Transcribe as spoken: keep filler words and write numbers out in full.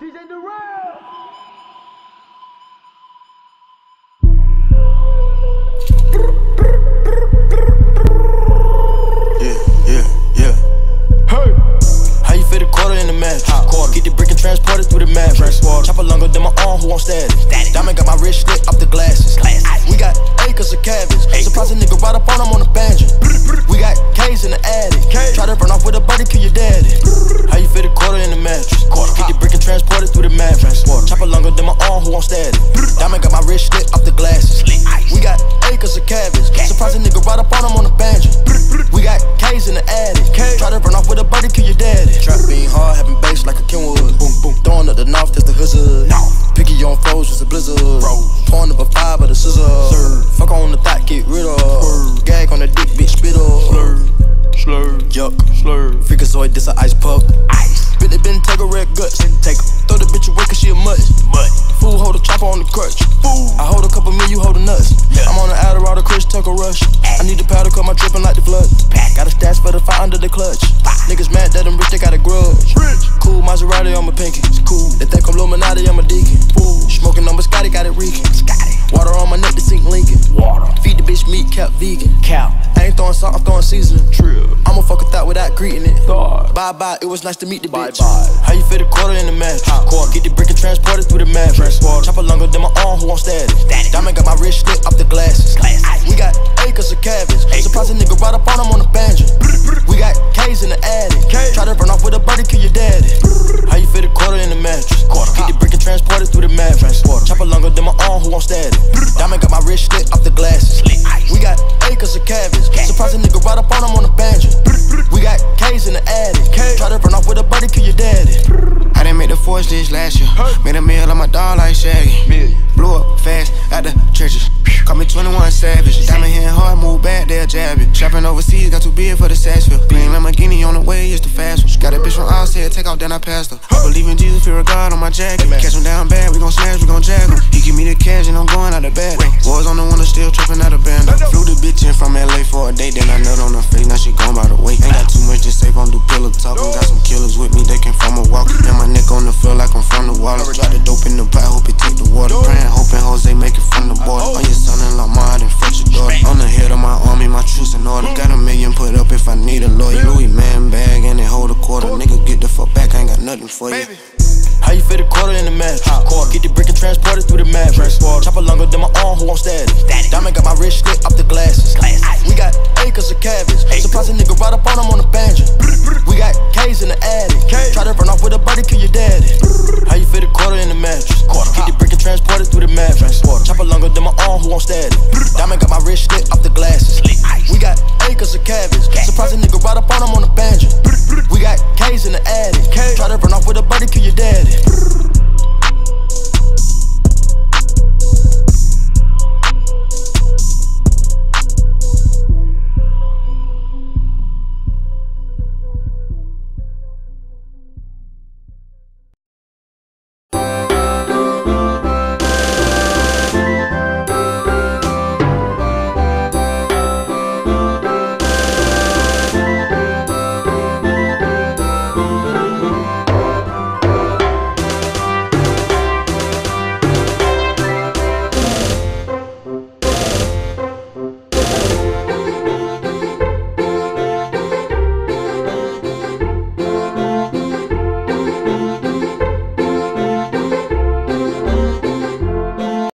D J Durel! Yeah, yeah, yeah. Hey! How you fit a quarter in the match? Quarter. Get the brick and transport it through the mavericks. Chopper longer than my arm, who won't static? Diamond got my wrist slit up the glasses. We got acres of cabbage. Surprise a nigga right up on him on the Banshee. We got K's in the attic. Try to run off with a birdie, kill your daddy. How you fit a quarter in the mattress? Get the brick and transport it through the mavericks. Chopper longer than my arm, who won't static? Diamond got my wrist slit up the glasses. We got acres of cabbage. Surprise a nigga right up on him on the Banshee. We got K's in the attic. Try to run off with a birdie, kill your daddy. Trap being hard, having bass like a Kenwood. Boom, boom. Throwing up the north, that's the hood. Picky on foes, just a blizzard. Pouring up a five of the scissor. Fuck on the thought, get rid of. Gag on the dick, bitch, spit up. Slur, slur, yuck, slur. Freakazoid, this a ice puck. Ice. Bitch, they been take a red guts. Take her. Throw the bitch away cause she a mutt. Mutt. Fool hold a chopper on the crutch. Fool. I hold a couple mil, you hold a nuts. Yeah. I'm on the Adderall, the Chris Tucker rush. Ay. I need the powder, cut my drippin' like the flood. Pack. Got a stash for the fire under the clutch. Bah. Niggas mad that I'm rich, they got a grudge. Rich. Cool Maserati on my pinky. It's cool. They think I'm Illuminati, I'm a deacon. Fool. Smoking on my Scotty, got it reeking. Scotty. Water on my neck to sink Lincoln. Water. Feed the bitch meat, kept vegan. Cow. I ain't throwing salt, I'm throwing seasoning. Trill. I'ma fuck a thought without greeting it. God. Bye bye, it was nice to meet the bye bitch. Bye. How you fit a quarter in the match? Quarter. Get the brick and transport it through the mavericks. Chopper longer than my arm, who won't static? Diamond got my wrist slit up the glasses. We got acres of cabbage. Surprise a nigga right up on him on the Banshee. We got K's in the attic. Try to run off with a birdie, kill your daddy. How you fit a quarter in the mattress? Get the brick and transport it through the mavericks. Chopper longer than my arm, who won't static? Diamond got my wrist slit up the glasses. We got acres of cabbage. Surprise a nigga right up on him on the Banshee. We got K's in the attic. Try to run off with a birdie, kill your daddy. I didn't make the force list last year. Made a meal on my dog like Shaggy. Blew up fast out the trenches. Call me twenty-one Savage. Diamond hitting hard, move back, they'll jab it. Shopping overseas, got too big for the Sashville. Green Lamborghini on the way, it's the fast one. Got a bitch from outside, take off, then I passed her. I believe in Jesus, fear of God on my jacket. Catch him down bad, we gon' smash, we gon' jag him. He give me the cash and I'm going out the bag. Boys on the window still tripping out the band. Flew the bitch in from L A for a day, then I nut on her face, now she gone by the way. Ain't got too much to say, I'm do pillow talking. Got some killers with me, they came from a walk. Now my neck on the floor like I'm from the water. Drop the dope in the pot, hope it take the water. Praying, hoping Jose make it from the border. On your son-in-law, ma, then fuck your daughter. On the head of my army, my troops in order. Got a million put up if I need a lawyer. Louis man bag and they hold a quarter. Nigga get the fuck back, I ain't got nothing for you. How you fit a quarter in the match? Get the brick and transport it through the mavericks. Chopper longer than my arm, who won't static? Diamond got my wrist slit up the glasses.